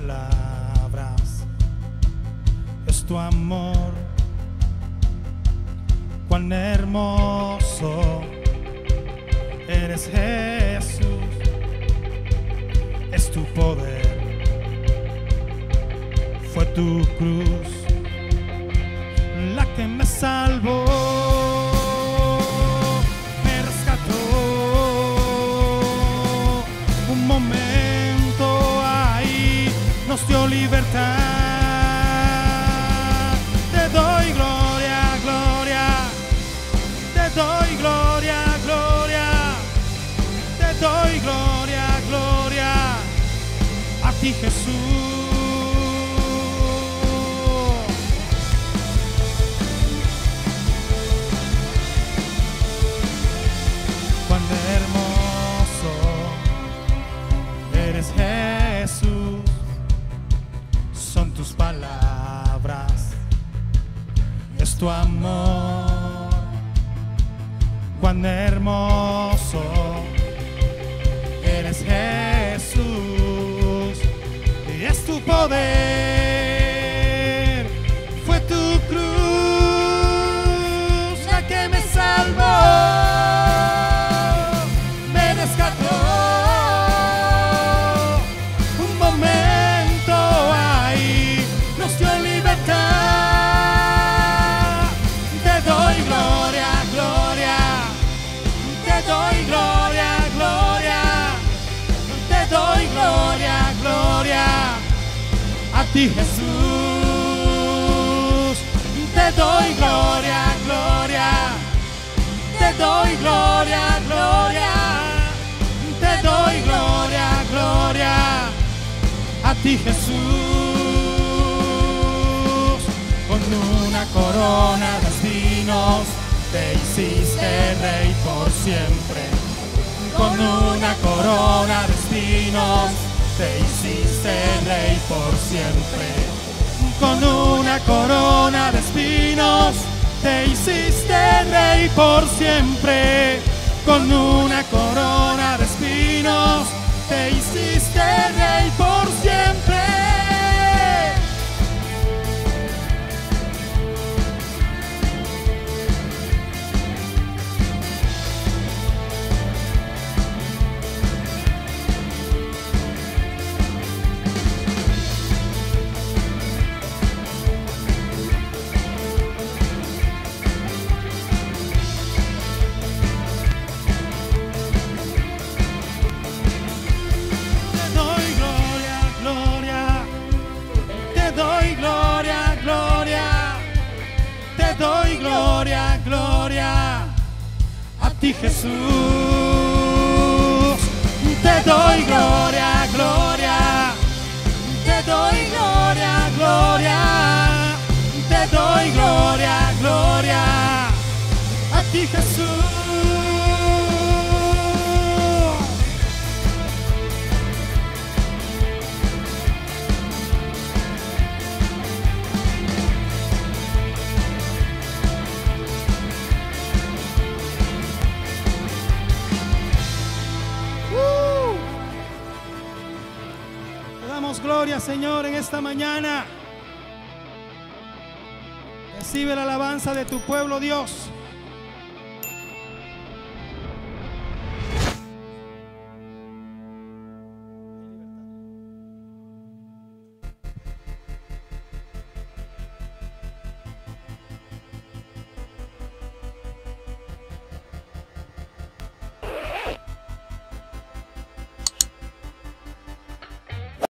palabras, es tu amor. Cuán hermoso eres, Jesús, es tu poder, fue tu cruz la que me salvó, me rescató. Un momento ahí nos dio libertad. Te doy gloria, gloria, te doy gloria, gloria, te doy gloria, gloria a ti, Jesús. Cuán hermoso eres, Jesús, son tus palabras, es tu amor. Cuán hermoso eres, Jesús, y es tu poder, fue tu cruz la que me salvó. A ti, Jesús, te doy gloria, gloria, te doy gloria, gloria, te doy gloria, gloria a ti, Jesús. Con una corona de espinos te hiciste rey por siempre. Con una corona de espinos te hiciste rey por siempre. Con una corona de espinos te hiciste rey por siempre. Con una corona de espinos te hiciste rey por siempre. Doy gloria, gloria a ti, Jesús. Te doy gloria, gloria, te doy gloria, gloria, te doy gloria, gloria a ti, Jesús. Gloria, Señor, en esta mañana. Recibe la alabanza de tu pueblo, Dios.